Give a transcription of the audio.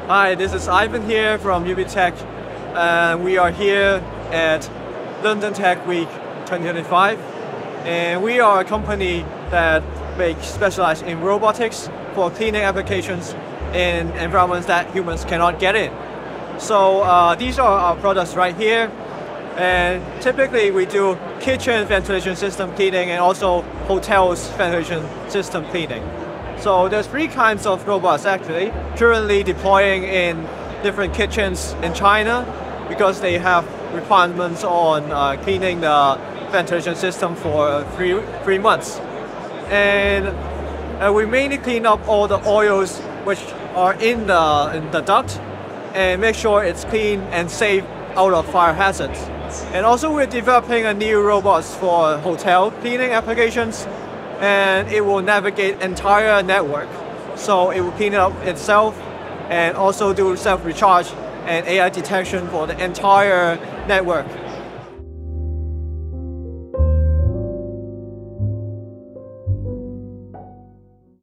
Hi, this is Ivan here from UbiquiTech. We are here at London Tech Week 2025. And we are a company that specializes in robotics for cleaning applications in environments that humans cannot get in. So these are our products right here. And typically we do kitchen ventilation system cleaning and also hotels ventilation system cleaning. So there's 3 kinds of robots actually currently deploying in different kitchens in China because they have requirements on cleaning the ventilation system for three months. And we mainly clean up all the oils which are in the duct and make sure it's clean and safe out of fire hazards. And also we're developing a new robots for hotel cleaning applications, and it will navigate entire network. So it will clean up itself and also do self-recharge and AI detection for the entire network.